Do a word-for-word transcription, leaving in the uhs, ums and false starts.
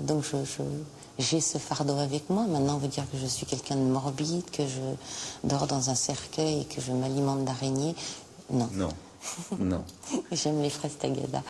donc je, je, j'ai ce fardeau avec moi. Maintenant, on veut dire que je suis quelqu'un de morbide, que je dors dans un cercueil et que je m'alimente d'araignées. Non. Non. Non. J'aime les fraises tagada.